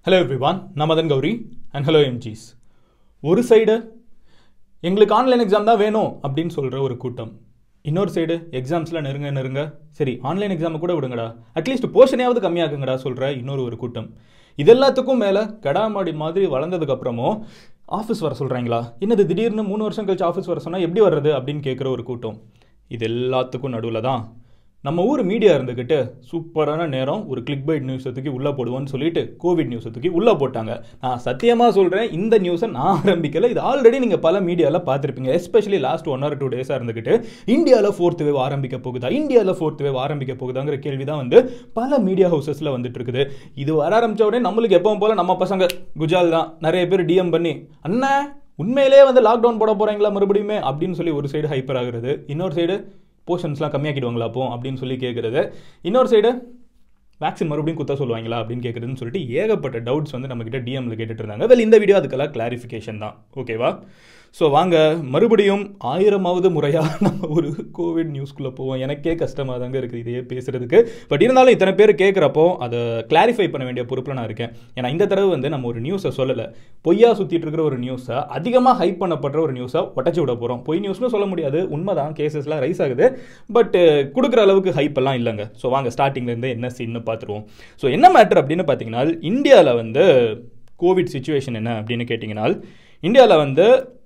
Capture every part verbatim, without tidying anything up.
Hello everyone, நான் Madan Gowri and hello M Gs. ஒரு side எங்களுக்கு ஆன்லைன் எக்ஸாம் தான் வேணும் அப்படின்னு சொல்கிற ஒரு கூட்டம். இன்னொரு சைடு எக்ஸாம்ஸ்லாம் நெருங்க நெருங்க சரி ஆன்லைன் எக்ஸாமை கூட விடுங்கடா, அட்லீஸ்ட் போர்ஷனையாவது கம்மியாக்குங்கடா சொல்கிற இன்னொரு ஒரு கூட்டம். இது எல்லாத்துக்கும் மேலே கடாமாடி மாதிரி வளர்ந்ததுக்கப்புறமும் ஆஃபீஸ் வர சொல்கிறாங்களா, என்னது திடீர்னு மூணு வருஷம் கழிச்சு ஆஃபீஸ் வர சொன்னால் எப்படி வர்றது அப்படின்னு கேட்குற ஒரு கூட்டம். இது எல்லாத்துக்கும் நடுவில் தான் நம்ம ஊர் மீடியா இருந்துக்கிட்டு சூப்பரான நேரம் ஒரு கிளிக் பைட் நியூஸை தூக்கி உள்ளே போடுவோன்னு சொல்லிட்டு கோவிட் நியூஸை தூக்கி உள்ளே போட்டாங்க. நான் சத்தியமாக சொல்கிறேன், இந்த நியூஸை நான் ஆரம்பிக்கலை, இது ஆல்ரெடி நீங்கள் பல மீடியாவில் பார்த்துருப்பீங்க. Especially last one or two டேஸாக இருந்துக்கிட்டு இந்தியாவில் ஃபோர்த் வேவ் ஆரம்பிக்க போகுதா இந்தியாவில் ஃபோர்த் வேவ் ஆரம்பிக்க போகுதாங்கிற கேள்வி தான் வந்து பல மீடியா ஹவுசஸில் வந்துட்டு இருக்குது. இது வர ஆரம்பித்த உடனே நம்மளுக்கு எப்பவும் போல் நம்ம பசங்க குஜால் தான் நிறைய பேர் டிஎம் பண்ணி அண்ணா உண்மையிலே வந்து லாக்டவுன் போட போகிறாங்களா மறுபடியுமே அப்படின்னு சொல்லி ஒரு சைடு ஹைப்பர் ஆகுறது, இன்னொரு சைடு போர்ஷன்ஸ்லாம் கம்மியாக்கிடுவாங்களா அப்போ அப்படின்னு சொல்லி கேட்குறது, இன்னொரு சைடு வேக்சின் மறுபடியும் குத்த சொல்லுவாங்களா அப்படின்னு கேட்குறதுன்னு சொல்லிட்டு ஏகப்பட்ட டவுட்ஸ் வந்து நம்மக்கிட்ட டிஎம்ல கேட்டுட்டு இருந்தாங்க. வெல், இந்த வீடியோ அதுக்கெல்லாம் கிளாரிஃபிகேஷன் தான். ஓகேவா? ஸோ வாங்க மறுபடியும் ஆயிரமாவது முறையாக நம்ம ஒரு கோவிட் நியூஸ்குள்ளே போவோம். எனக்கே கஷ்டமாக தாங்க இருக்குது இதையே பேசுகிறதுக்கு. பட் இருந்தாலும் இத்தனை பேர் கேட்குறப்போ அதை கிளாரிஃபை பண்ண வேண்டிய பொறுப்பில் நான் இருக்கேன். ஏன்னா இந்த தடவை வந்து நம்ம ஒரு நியூஸை சொல்லலை, பொய்யா சுற்றிட்டு இருக்கிற ஒரு நியூஸை அதிகமாக ஹைப் பண்ணப்படுற ஒரு நியூஸை உடச்சி விட போகிறோம். பொய் நியூஸ்னு சொல்ல முடியாது, உண்மை தான், கேசஸ்லாம் ரைஸ் ஆகுது, பட் கொடுக்குற அளவுக்கு ஹைப் எல்லாம் இல்லைங்க. ஸோ வாங்க ஸ்டார்டிங்லேருந்து என்ன சீன்னு பார்த்துருவோம். ஸோ என்ன மேட்டர் அப்படின்னு பார்த்தீங்கன்னா, இந்தியாவில் வந்து கோவிட் சிச்சுவேஷன் என்ன அப்படின்னு கேட்டிங்கன்னா, இந்தியாவில் வந்து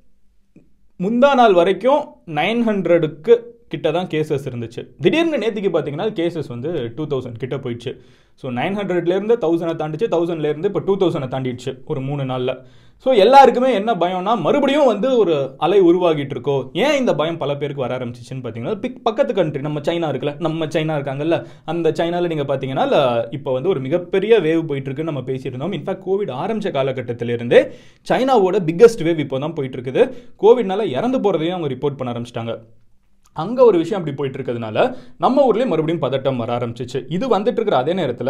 முந்தா நாள் வரைக்கும் நைன் ஹண்ட்ரடுக்கு கிட்ட தான் கேசஸ் இருந்துச்சு. திடீர்னு நேற்றுக்கு பார்த்தீங்கன்னா கேசஸ் வந்து டூ தௌசண்ட் கிட்ட போயிடுச்சு. ஸோ நைன் ஹண்ட்ரட்லேருந்து தௌசண்டை தாண்டிச்சு, தௌசண்ட்லேருந்து இப்போ டூ தௌசண்டை தாண்டிடுச்சு ஒரு மூணு நாளில். ஸோ எல்லாருக்குமே என்ன பயம்னா, மறுபடியும் வந்து ஒரு அலை உருவாகிட்டு இருக்கோ. ஏன் இந்த பயம் பல பேருக்கு வர ஆரம்பிச்சிச்சுன்னு பார்த்தீங்கன்னா, பிக் பக்கத்து கண்ட்ரி நம்ம சைனா இருக்குல்ல, நம்ம சைனா இருக்காங்கல்ல, அந்த சைனாவில் நீங்கள் பார்த்தீங்கன்னா இப்போ வந்து ஒரு மிகப்பெரிய வேவ் போயிட்டு இருக்குன்னு நம்ம பேசியிருந்தோம். இன்ஃபேக்ட் கோவிட் ஆரம்பித்த காலகட்டத்திலிருந்தே சைனாவோட பிக்கஸ்ட் வேவ் இப்போ தான் போயிட்டு இருக்குது. கோவிட்னால இறந்து போகிறதையும் அவங்க ரிப்போர்ட் பண்ண ஆரம்பிச்சிட்டாங்க. அங்கே ஒரு விஷயம் அப்படி போயிட்டு இருக்கிறதுனால நம்ம ஊர்லேயும் மறுபடியும் பதட்டம் வர ஆரம்பிச்சிச்சு. இது வந்துட்டு இருக்கிற அதே நேரத்தில்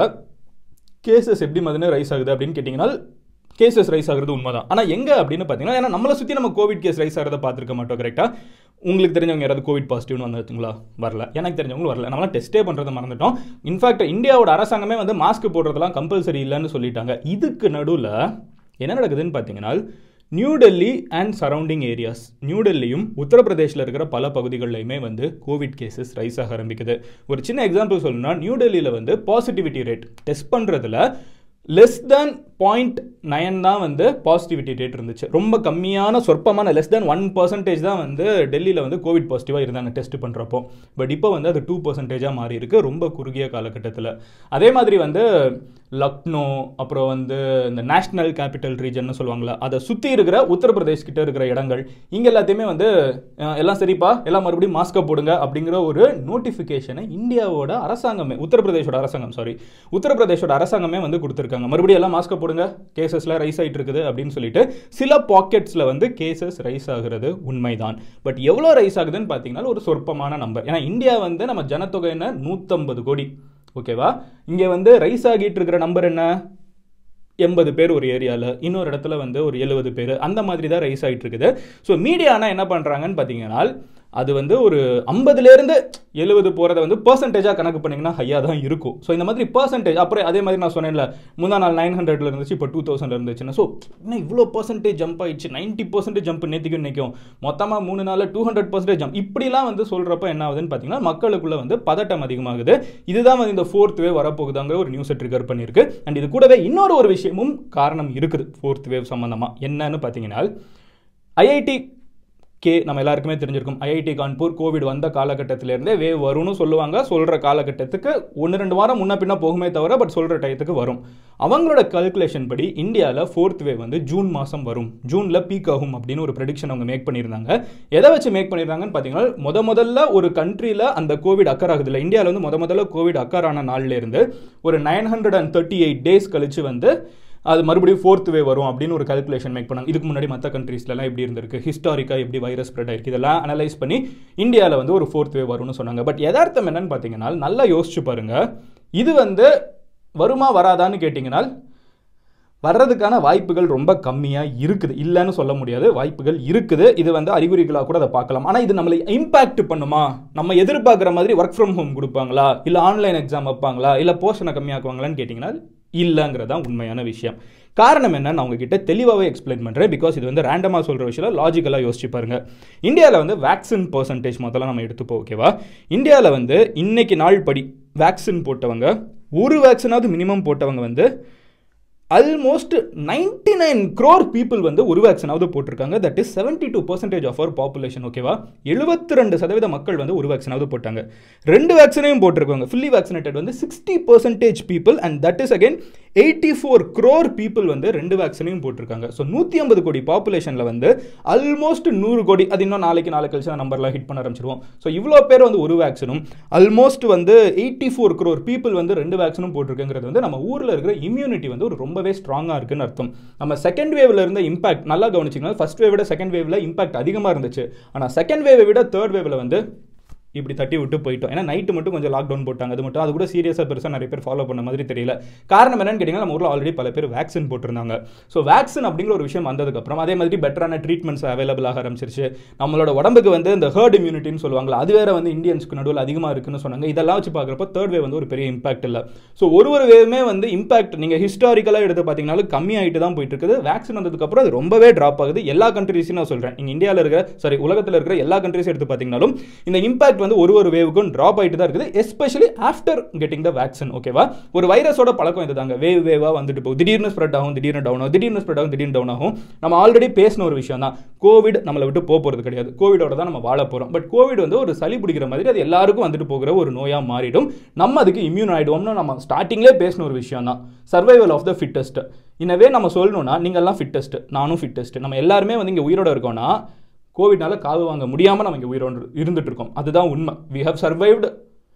கேசஸ் எப்படி மதினே ரைஸ் ஆகுது அப்படின்னு கேட்டிங்கன்னா, கேசஸ் ரைஸ் ஆகுறது உண்மை தான். ஆனால் எங்கே அப்படின்னு பார்த்தீங்கன்னா, ஏன்னா நம்மளை சுற்றி நம்ம கோவிட் கேஸ் ரைஸ் ஆகிறத பார்த்துருக்க மாட்டோம். கரெக்டாக உங்களுக்கு தெரிஞ்சவங்க யாராவது கோவிட் பாசிட்டிவ்னு வந்துங்களா? வரல. எனக்கு தெரிஞ்சவங்களும் வரல. நம்மளாம் டெஸ்ட்டே பண்ணுறதை மறந்துட்டோம். இன்ஃபேக்ட் இந்தியாவோட அரசாங்கமே வந்து மாஸ்க் போடுறதெல்லாம் கம்பல்சரி இல்லைன்னு சொல்லிட்டாங்க. இதுக்கு நடுவில் என்ன நடக்குதுன்னு பார்த்தீங்கன்னா, New Delhi and surrounding areas, New டெல்லியும் உத்தரப்பிரதேசில் இருக்கிற பல பகுதிகளிலுமே வந்து கோவிட் கேசஸ் ரைஸ் ஆக ஆரம்பிக்குது. ஒரு சின்ன எக்ஸாம்பிள் சொல்லணும்னா, நியூ டெல்லியில் வந்து பாசிட்டிவிட்டி ரேட் டெஸ்ட் பண்ணுறதுல லெஸ் தேன் பாயிண்ட் நைன் தான் வந்து பாசிட்டிவிட்டி ரேட் இருந்துச்சு. ரொம்ப கம்மியான சொற்பமான லெஸ் தேன் ஒன் பர்சன்டேஜ் தான் வந்து டெல்லியில் வந்து கோவிட் பாசிட்டிவாக இருந்தாங்க டெஸ்ட் பண்ணுறப்போ. பட் இப்போ வந்து அது டூ பர்சன்டேஜாக மாறி இருக்கு ரொம்ப குறுகிய காலகட்டத்தில். அதே மாதிரி வந்து லக்னோ, அப்புறம் வந்து இந்த நேஷனல் கேபிட்டல் ரீஜன் சொல்லுவாங்களா, அதை சுற்றி இருக்கிற உத்தரப்பிரதேஷ் கிட்ட இருக்கிற இடங்கள், இங்கே எல்லாத்தையுமே வந்து எல்லாம் சரிப்பா எல்லாம் மறுபடியும் மாஸ்கை போடுங்க அப்படிங்கிற ஒரு நோட்டிஃபிகேஷனை இந்தியாவோட அரசாங்கமே, உத்தரப்பிரதேஷோட அரசாங்கம் சாரி உத்தரப்பிரதேஷோட அரசாங்கமே வந்து கொடுத்துருக்காங்க. மறுபடியும் எல்லாம் மாஸ்கை போடுங்க, கேசஸ்லாம் ரைஸ் ஆகிட்டு இருக்குது அப்படின்னு சொல்லிட்டு. சில பாக்கெட்ஸில் வந்து கேசஸ் ரைஸ் ஆகுறது உண்மைதான். பட் எவ்வளோ ரைஸ் ஆகுதுன்னு பார்த்தீங்கன்னா ஒரு சொற்பமான நம்பர். ஏன்னா இந்தியா வந்து நம்ம ஜனத்தொகை என்ன நூற்றம்பது கோடி. ஓகேவா? இங்கே வந்து ரைஸ் ஆகிட்டு இருக்கிற நம்பர் என்ன எண்பது பேர் ஒரு ஏரியாவில், இன்னொரு இடத்துல வந்து ஒரு எழுபது பேர், அந்த மாதிரி தான் ரைஸ் ஆகிட்டு இருக்குது. ஸோ மீடியானா என்ன பண்ணுறாங்கன்னு பார்த்தீங்கன்னா, அது வந்து ஒரு ஐம்பதுலேருந்து எழுபது போகிறத வந்து பர்சன்டேஜாக கணக்கு பண்ணிங்கன்னா ஹையாக தான் இருக்கும். ஸோ இந்த மாதிரி பர்சன்டேஜ் அப்புறம் அதே மாதிரி நான் சொன்னேன்ல, முந்தா நாள் நைன் ஹண்ட்ரட்ல இருந்துச்சு, இப்போ டூ தௌசண்ட் இருந்துச்சுன்னா, ஸோ இன்னும் இவ்வளோ பர்சன்டேஜ் ஜம்ப் ஆயிடுச்சு, நைன்ட்டி பர்சன்டேஜ் ஜம்ப் நேற்றுக்கும் நிற்கும், மொத்தமாக மூணு நாளில் டூ ஹண்ட்ரட் பர்சன்டேஜ் ஜம்ப், இப்படிலாம் வந்து சொல்கிறப்ப என்ன ஆகுதுன்னு பார்த்தீங்கன்னா, மக்களுக்குள்ள வந்து பதட்டம் அதிகமாகுது. இதுதான் வந்து இந்த ஃபோர்த் வேவ் வரப்போகுதாங்கிற ஒரு நியூஸை ட்ரிகர் பண்ணியிருக்கு. அண்ட் இது கூடவே இன்னொரு ஒரு விஷயமும் காரணம் இருக்குது ஃபோர்த் வேவ் சம்மந்தமாக. என்னன்னு பார்த்தீங்கன்னா, ஐஐடி கே நம்ம எல்லாருக்குமே தெரிஞ்சிருக்கும். ஐஐடி கான்பூர் கோவிட் வந்த காலகட்டத்திலேருந்தே வேவ் வரும்னு சொல்லுவாங்க. சொல்கிற காலகட்டத்துக்கு ஒன்று ரெண்டு வாரம் முன்ன பின்ன போகுமே தவிர, பட் சொல்கிற டயத்துக்கு வரும். அவங்களோட கல்குலேஷன் படி இந்தியாவில் ஃபோர்த் வேவ் வந்து ஜூன் மாதம் வரும், ஜூனில் பீக் ஆகும் அப்படின்னு ஒரு ப்ரெடிக்ஷன் அவங்க மேக் பண்ணியிருந்தாங்க. எதை வச்சு மேக் பண்ணியிருந்தாங்கன்னு பார்த்தீங்கன்னா, முத முதல்ல ஒரு கண்ட்ரியில் அந்த கோவிட் அக்கர் ஆகுது இல்லை, இந்தியாவில் வந்து முத முதல்ல கோவிட் அக்கர் ஆன நாள்லேருந்து ஒரு nine hundred and thirty eight days கழிச்சு வந்து அது மறுபடியும் ஃபோர்த் வே வரும் அப்படின்னு ஒரு கால்குலேஷன் மேக் பண்ணாங்க. இதுக்கு முன்னாடி மற்ற கண்ட்ரீஸ்லாம் எப்படி இருந்திருக்கு, ஹிஸ்டாரிக்காக எப்படி வைரஸ் ஸ்ப்ரெட் ஆயிருக்கு, இதெல்லாம் அனலைஸ் பண்ணி இந்தியாவில் வந்து ஒரு ஃபோர்த் வே வரும்னு சொன்னாங்க. பட் யதார்த்தம் என்னன்னு பார்த்தீங்கன்னா, நல்லா யோசிச்சு பாருங்க, இது வந்து வருமா வராதான்னு கேட்டிங்கன்னா வர்றதுக்கான வாய்ப்புகள் ரொம்ப கம்மியாக இருக்குது. இல்லைன்னு சொல்ல முடியாது, வாய்ப்புகள் இருக்குது. இது வந்து அறிகுறிகளாக கூட அதை பார்க்கலாம். ஆனால் இது நம்மளை இம்பாக்ட் பண்ணுமா, நம்ம எதிர்பார்க்குற மாதிரி ஒர்க் ஃப்ரம் ஹோம் கொடுப்பாங்களா, இல்லை ஆன்லைன் எக்ஸாம் வைப்பாங்களா, இல்லை போர்ஷனை கம்மியாக்குவாங்களான்னு கேட்டிங்கன்னா இல்லைங்கிறது தான் உண்மையான விஷயம். காரணம் என்ன, நான் உங்ககிட்ட தெளிவாகவே எக்ஸ்பிளைன் பண்ணுறேன். பிகாஸ் இது வந்து ரேண்டமாக சொல்கிற விஷயம், லாஜிக்கலாக யோசிச்சு பாருங்க. இந்தியாவில் வந்து வேக்சின் பர்சன்டேஜ் முதல்ல நம்ம எடுத்துப்போம். ஓகேவா, இந்தியாவில் வந்து இன்னைக்கு நாள் படி வேக்சின் போட்டவங்க, ஒரு வேக்சினாவது மினிமம் போட்டவங்க வந்து almost ninety nine crore people வந்து ஒரு வேக்சினாவது போட்டிருக்காங்க. That is seventy two percentage of our population. ஓகேவா, எழுபத்தி ரெண்டு சதவீத மக்கள் வந்து ஒரு வேக்சினாவது போட்டாங்க. ரெண்டு வேக்சினையும் போட்டிருக்காங்க ஃபுல்லி வேக்சினேட்டட் வந்து sixty percentage people, and that is again eighty four crore people வந்து ரெண்டு வேக்சினையும் போட்டிருக்காங்க. ஸோ நூற்றி ஐம்பது கோடி பாப்புலேஷனில் வந்து ஆல்மோஸ்ட் நூறு கோடி, அது இன்னும் நாளைக்கு நாளை கழிச்சு தான் நம்பர்லாம் ஹிட் பண்ண ஆரம்பிச்சிருவோம். ஸோ இவ்வளோ பேர் வந்து ஒரு வேக்சினும், ஆல்மோஸ்ட் வந்து எயிட்டி ஃபோர் க்ரோர் பீப்புள் வந்து ரெண்டு வேக்சினும் போட்டிருக்குங்கிறது வந்து நம்ம ஊரில் இருக்கிற இம்யூனிட்டி வந்து ஒரு ரொம்பவே ஸ்ட்ராங்காக இருக்குன்னு அர்த்தம். நம்ம செகண்ட் வேவ்ல இருந்த இம்பாக்ட் நல்லா கவனிச்சிங்கன்னா, ஃபர்ஸ்ட் வேவ் விட செகண்ட் வேவ்ல இம்பாக்ட் அதிகமாக இருந்துச்சு. ஆனால் செகண்ட் வேவை விட தேர்ட் வேவ்ல வந்து இப்படி தட்டி விட்டு போயிட்டோம். ஏன்னா நைட்டு மட்டும் கொஞ்சம் லாக்டவுன் போட்டாங்க, அது மட்டும் அது கூட சீரியஸாக பெருசாக நிறைய பேர் ஃபாலோ பண்ண மாதிரி தெரியல. காரணம் என்னன்னு கேட்டிங்கன்னா, நம்ம ஊரில் ஆல்ரெடி பல பேர் வேக்சின் போட்டிருந்தாங்க. ஸோ வேக்சின் அப்படிங்கிற ஒரு விஷயம் வந்ததுக்கப்புறம் அதே மாதிரி பெட்டரான ட்ரீட்மெண்ட்ஸ் அவைலபிள் ஆக ஆரம்பிச்சிருச்சு. நம்மளோட உடம்புக்கு வந்து இந்த ஹர்ட் இம்யூனிட்டின்னு சொல்லுவாங்களா, அது வேற வந்து இந்தியன்ஸ்க்கு நடுவில் அதிகமாக இருக்குன்னு சொன்னாங்க. இதெல்லாம் வச்சு பார்க்குறப்ப தேர்ட் வேவ் வந்து ஒரு பெரிய இம்பாக்ட் இல்லை. ஸோ ஒரு ஒரு வேவுமே வந்து இம்பாக்ட் நீங்கள் ஹிஸ்டாரிக்கலாக எடுத்து பார்த்தீங்கன்னாலும் கம்மியாகிட்டு தான் போயிட்டு இருக்குது. வேக்சின் வந்ததுக்கப்புறம் அது ரொம்பவே ட்ராப் ஆகுது. எல்லா கண்ட்ரீஸையும் நான் சொல்கிறேன், நீங்கள் இந்தியாவில் இருக்கிற சாரி உலகத்தில் இருக்கிற எல்லா கண்ட்ரீஸும் எடுத்து பார்த்தீங்கன்னாலும் இந்த இம்பாக்ட் வந்து ஒரு ஒரு வேவுக்கும் ட்ராப் ஆயிட்டு தான் இருக்குது, especially after getting the vaccine. ஓகேவா, ஒரு வைரஸோட பழக்கம் இதுதாங்க, வேவ் வேவா வந்துட்டு போகும், திடீர்னு ஸ்ப்ரெட் ஆகும், திடீர்னு டவுன் ஆகும், திடீர்னு ஸ்ப்ரெட் ஆகும், திடீர்னு டவுன் ஆகும். நம்ம ஆல்ரெடி பேசின ஒரு விஷயம் தான், கோவிட் நம்மளை விட்டு போக போகிறது கிடையாது, கோவிடோட தான் நம்ம வாழ போகிறோம். பட் கோவிட் வந்து ஒரு சளி பிடிக்கிற மாதிரி அது எல்லாருக்கும் வந்துட்டு போகிற ஒரு நோயாக மாறிடும். நம்ம அதுக்கு இம்யூன் ஆகிடுவோம்னு நம்ம ஸ்டார்டிங்லேயே பேசின ஒரு விஷயம் தான், சர்வைவல் ஆஃப் த ஃபிட்டஸ்ட். இன்னவே நம்ம சொல்லணும்னா, நீங்கள்லாம் ஃபிட்டஸ்ட், நானும் ஃபிட்டஸ்ட், நம்ம எல்லாருமே வந்து இங்கே உயிரோட இருக்கோம்னா கோவிட்னால காவு வாங்க முடியாமல் நம்ம இங்கே உயிரோடு இருந்துட்டு இருக்கோம். அதுதான் உண்மை. We have survived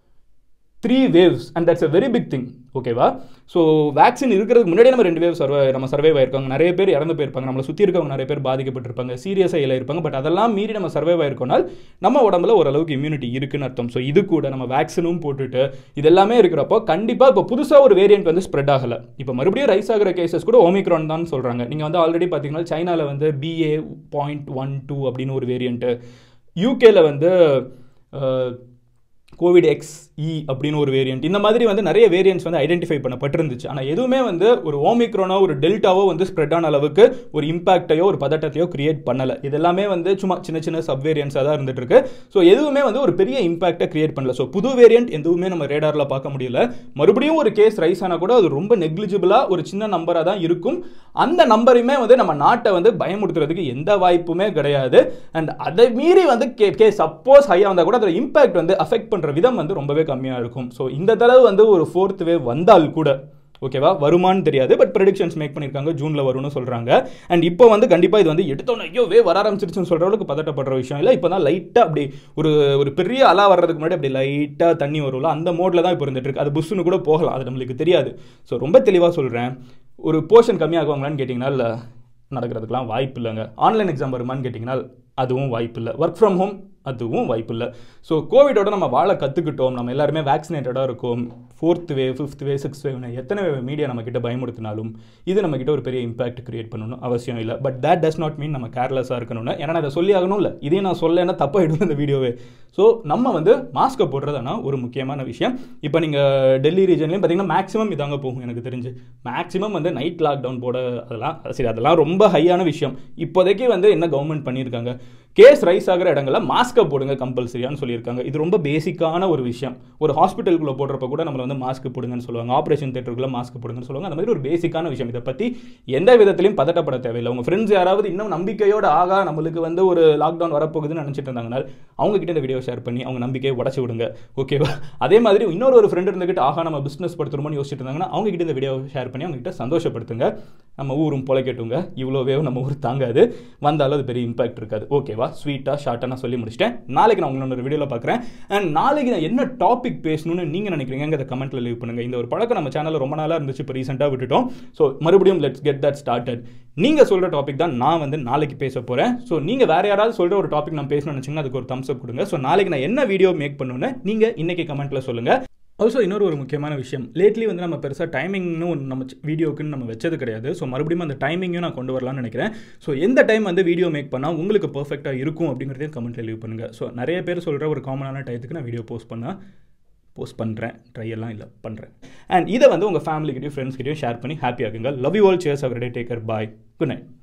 three waves and that's a very big thing. ஓகேவா, ஸோ வேக்சின் இருக்கிறதுக்கு முன்னாடியே நம்ம ரெண்டு வேவ் சர்வை நம்ம சர்வைவ் ஆயிருக்காங்க, நிறைய பேர் இறந்து போயிருப்பாங்க, நம்மளை சுற்றி இருக்கவங்க நிறைய பேர் பாதிக்கப்பட்டிருப்பாங்க, சீரியஸாக இல்லை இருப்பாங்க. பட் அதெல்லாம் மீறி நம்ம சர்வைவ் ஆயிருக்கோனால் நம்ம உடம்புல ஓரளவுக்கு இம்யூனிட்டி இருக்குன்னு அர்த்தம். ஸோ இது கூட நம்ம வேக்சினும் போட்டுட்டு இது எல்லாமே இருக்கிறப்போ கண்டிப்பாக இப்போ புதுசாக ஒரு வேரியன்ட் வந்து ஸ்ப்ரெட் ஆகலை. இப்போ மறுபடியும் ரைஸ் ஆகிற கேசஸ் கூட ஓமிக்ரான் தான் சொல்கிறாங்க. நீங்கள் வந்து ஆல்ரெடி பார்த்தீங்கன்னா சைனாவில் வந்து பிஏ பாயிண்ட் ஒன் டூ அப்படின்னு ஒரு வேரியண்ட்டு, யூகேல வந்து கோவிட் எக்ஸ் இ அப்படின்னு ஒரு வேரியன்ட், இந்த மாதிரி வந்து நிறைய வேரியன்ட்ஸ் வந்து ஐடென்டிஃபை பண்ணப்பட்டிருந்துச்சு. ஆனால் எதுவுமே வந்து ஒரு ஓமிக்ரோனோ ஒரு டெல்டாவோ வந்து ஸ்ப்ரெட் ஆன அளவுக்கு ஒரு இம்பாக்டையோ ஒரு பதட்டத்தையோ கிரியேட் பண்ணலை. இது எல்லாமே வந்து சும்மா சின்ன சின்ன சப் வேரியன்ட்ஸாக தான் இருந்துட்டு இருக்கு. ஸோ எதுவுமே வந்து ஒரு பெரிய இம்பாக்டை கிரியேட் பண்ணல. ஸோ புது வேரியன்ட் எதுவுமே நம்ம ரேடாரில் பார்க்க முடியல. மறுபடியும் ஒரு கேஸ் ரைஸ் ஆனால் கூட அது ரொம்ப நெக்லிஜிபிளாக ஒரு சின்ன நம்பராக தான் இருக்கும். அந்த நம்பரையுமே வந்து நம்ம நாட்டை வந்து பயமுறுத்துறதுக்கு எந்த வாய்ப்புமே கிடையாது. அண்ட் அதை மீறி வந்து கே கே சப்போஸ் ஹையாக வந்தால் கூட அதோட இம்பாக்ட் வந்து அஃபெக்ட் பண்ணுற விதம் வந்து ரொம்பவே கம்மியாக இருக்கும். ஸோ இந்த தடவை வந்து ஒரு ஃபோர்த் வேவ் வந்தால் கூட ஓகேவா, வருமானு தெரியாது, பட் ப்ரெடிக்ஷன்ஸ் மேக் பண்ணியிருக்காங்க, ஜூனில் வரும்னு சொல்கிறாங்க. அண்ட் இப்போ வந்து கண்டிப்பாக இது வந்து எடுத்தோன்னே ஐயோ வே வர ஆரம்பிச்சிருச்சுன்னு சொல்கிற அளவுக்கு பதட்டப்படுற விஷயம் இல்லை. இப்போ தான் லைட்டாக அப்படி ஒரு ஒரு பெரிய அலா வர்றதுக்கு முன்னாடி அப்படி லைட்டாக தண்ணி வரும்ல, அந்த மோடில் தான் இப்போ இருந்துட்டு இருக்கு. அது புஷ்ஷுன்னு கூட போகலாம், அது நம்மளுக்கு தெரியாது. ஸோ ரொம்ப தெளிவாக சொல்கிறேன், ஒரு போர்ஷன் கம்மியாகுவாங்களான்னு கேட்டிங்கன்னா இல்லை, நடக்கிறதுக்கெலாம் வாய்ப்பு இல்லைங்க. ஆன்லைன் எக்ஸாம் வருமானு கேட்டிங்கன்னா அதுவும் வாய்ப்பு இல்லை. ஒர்க் ஃப்ரம் ஹோம் அதுவும் வாய்ப்பு இல்லை. ஸோ கோவிடோட நம்ம வாழ கற்றுக்கிட்டோம், நம்ம எல்லாருமே வேக்சினேட்டடாக இருக்கும். Fourth wave fifth wave sixth வேவ்னு எத்தனை வேவ் மீடியா நம்மக்கிட்ட பயமுறுத்தினாலும் இது நம்மக்கிட்ட ஒரு பெரிய இம்பாக்ட் கிரியேட் பண்ணணும் அவசியம் இல்லை. But that does not mean நம்ம கேர்லெஸ்ஸாக இருக்கணும்னு. ஏன்னா நான் அதை சொல்லி ஆகணும் இல்லை, இதையும் நான் சொல்லேன்னா தப்பாகிடும் இந்த வீடியோவே. ஸோ நம்ம வந்து மாஸ்க்கை போடுறதுனா ஒரு முக்கியமான விஷயம். இப்போ நீங்கள் டெல்லி ரீஜன்லேயும் பார்த்தீங்கன்னா மேக்ஸிமம் இதாங்க போகும் எனக்கு தெரிஞ்சு. மேக்ஸிமம் வந்து நைட் லாக்டவுன் போட அதெல்லாம் சரி, அதெல்லாம் ரொம்ப ஹையான விஷயம். இப்போதைக்கு வந்து என்ன கவர்மெண்ட் பண்ணியிருக்காங்க, கேஸ் ரைஸ் ஆகிற இடங்களில் மாஸ்க்கை போடுங்க கம்பல்சரியான்னு சொல்லியிருக்காங்க. இது ரொம்ப பேசிக்கான ஒரு விஷயம். ஒரு ஹாஸ்பிட்டலுக்குள்ளே போடுறப்ப கூட நம்மளை வந்து மாஸ்க் போடுங்கன்னு சொல்லுவாங்க, ஆப்ரேஷன் தேட்டருக்குள்ளே மாஸ்க் போடுங்கன்னு சொல்லுவாங்க. அந்த மாதிரி ஒரு பேசிக்கான விஷயம். இதை பற்றி எந்த விதத்திலையும் பதட்டப்பட தேவையில்லை. உங்கள் ஃப்ரெண்ட்ஸ் யாராவது இன்னும் நம்பிக்கையோட ஆகா நம்மளுக்கு வந்து ஒரு லாக்டவுன் வரப்போகுதுன்னு நினச்சிட்டு இருந்தாங்கன்னா அவங்க கிட்ட இந்த வீடியோ ஷேர் பண்ணி அவங்க நம்பிக்கையை உடச்சி விடுங்க. ஓகேவா, அதே மாதிரி இன்னொரு ஒரு ஃப்ரெண்ட் இருந்துக்கிட்டு ஆகா நம்ம பிஸ்னஸ் படுத்துறோம்னு யோசிச்சுட்டு இருந்தாங்கன்னா அவங்க கிட்ட இந்த வீடியோ ஷேர் பண்ணி அவங்க கிட்ட சந்தோஷப்படுத்துங்க. நம்ம ஊரும் பொழைக்கட்டுங்க. இவ்வளோ வேவ் நம்ம ஊர் தாங்காது, வந்தாலும் அது பெரிய இம்பாக்ட் இருக்காது. ஓகேவா, ஸ்வீட்டாக ஷார்ட்டாக நான் சொல்லி முடிச்சிட்டேன். நாளைக்கு நான் உங்களோட வீடியோவில் பார்க்குறேன். அண்ட் நாளைக்கு நான் என்ன டாபிக் பேசணும்னு நீங்கள் நினைக்கிறீங்க கமெண்ட்டில் லீவ் பண்ணுங்கள். இந்த ஒரு பழக்கம் நம்ம சேனலில் ரொம்ப நாளாக இருந்துச்சு, இப்போ ரீசெண்டாக விட்டுட்டோம். ஸோ மறுபடியும் லெட்ஸ் கெட் தட் ஸ்டார்டட். நீங்கள் சொல்கிற டாபிக் தான் நான் வந்து நாளைக்கு பேச போகிறேன். ஸோ நீங்கள் வேறு யாராவது சொல்கிற ஒரு டாபிக் நான் பேசணும்னு நினச்சிங்கன்னா அதுக்கு ஒரு தம்ஸ் அப் கொடுங்க. ஸோ நாளைக்கு நான் என்ன வீடியோ மேக் பண்ணுன்னு நீங்கள் இன்றைக்கி கமெண்ட்டில் சொல்லுங்கள். ஆல்சோ இன்னொரு ஒரு முக்கியமான விஷயம், லேட்லி வந்து நம்ம பெருசாக டைமிங்னு நம்ம வீடியோக்குன்னு நம்ம வச்சது கிடையாது. ஸோ மறுபடியும் அந்த டைமிங்கும் நான் கொண்டு வரலாம்னு நினைக்கிறேன். ஸோ எந்த டைம் வந்து வீடியோ மேக் பண்ணால் உங்களுக்கு பர்ஃபெக்டாக இருக்கும் அப்படிங்கிறதையும் கமெண்ட்டில் லீவ் பண்ணுங்கள். ஸோ நிறைய பேர் சொல்கிற ஒரு காமனான டயத்துக்கு நான் வீடியோ போஸ்ட் பண்ணால் போஸ்ட் பண்ணுறேன், ட்ரை எல்லாம் இல்லை பண்ணுறேன். அண்ட் இதை வந்து உங்கள் ஃபேமிலிக்கிட்டையும் ஃப்ரெண்ட்ஸ்கிட்டையும் ஷேர் பண்ணி ஹாப்பி ஆகுங்க. Love you all. Cheers our day. Take care. Bye. Good night.